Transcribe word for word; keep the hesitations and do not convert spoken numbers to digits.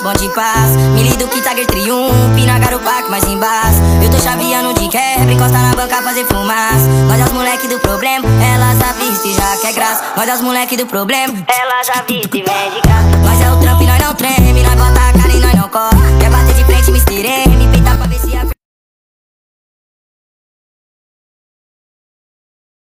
bonde passa. Me lido que Tiger triunfe na garupa que mais embaixo. Eu tô chaveando de quebra, encosta na banca fazer fumaça. Nós é os moleque do problema, ela já viste e já quer graça. Nós é os moleque do problema, ela já viste e vem de graça. Nós é o trampo e nós não treme, nós bota a cara e nós não corre. Quer bater de frente, me estirei.